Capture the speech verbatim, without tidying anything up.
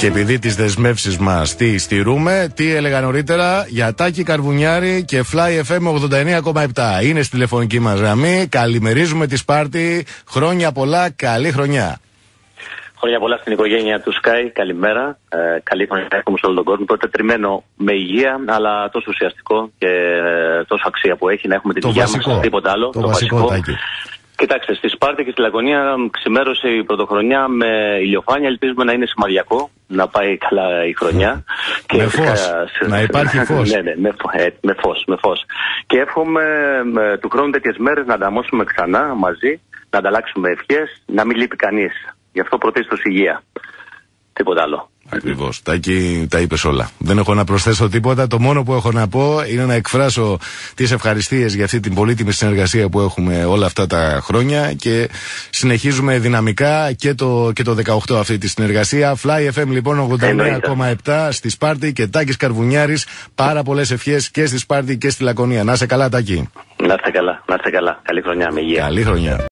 Και επειδή τις δεσμεύσεις μας τι στηρούμε, τι έλεγα νωρίτερα για Τάκη Καρβουνιάρη και Fly εφ εμ ογδόντα εννέα κόμμα επτά. Είναι στη τηλεφωνική μας γραμμή. Καλημερίζουμε τη Σπάρτη. Χρόνια πολλά, καλή χρονιά. Χρόνια πολλά στην οικογένεια του Sky. Καλημέρα. Ε, καλή χρονιά έχουμε σε όλο τον κόσμο. Το τετριμένο με υγεία, αλλά τόσο ουσιαστικό και ε, τόσο αξία που έχει να έχουμε την υγεία μας, τίποτα άλλο. Το, το βασικό, βασικό. Τάκη. Κοιτάξτε, στη Σπάρτη και στη Λακωνία ξημέρωσε η πρωτοχρονιά με ηλιοφάνεια. Ελπίζουμε να είναι σημαδιακό, να πάει καλά η χρονιά. Και με φως, σε... να υπάρχει φως. ναι, ναι, με, ε, με φως, με φως. Και εύχομαι ε, του χρόνου τέτοιες μέρες να ανταμώσουμε ξανά μαζί, να ανταλλάξουμε ευχές, να μην λείπει κανείς. Γι' αυτό πρωτίστως υγεία. Τίποτα άλλο. Ακριβώς. Τάκη, τα είπες όλα. Δεν έχω να προσθέσω τίποτα. Το μόνο που έχω να πω είναι να εκφράσω τις ευχαριστίες για αυτή την πολύτιμη συνεργασία που έχουμε όλα αυτά τα χρόνια και συνεχίζουμε δυναμικά και το, και το δεκαοκτώ αυτή τη συνεργασία. Fly εφ εμ λοιπόν ογδόντα εννέα κόμμα επτά στη Σπάρτη και Τάκης Καρβουνιάρης. Πάρα πολλές ευχές και στη Σπάρτη και στη Λακωνία. Να είσαι καλά, Τάκη. Να είστε καλά, να είστε καλά. Καλή χρονιά, με υγεία. Καλή χρονιά.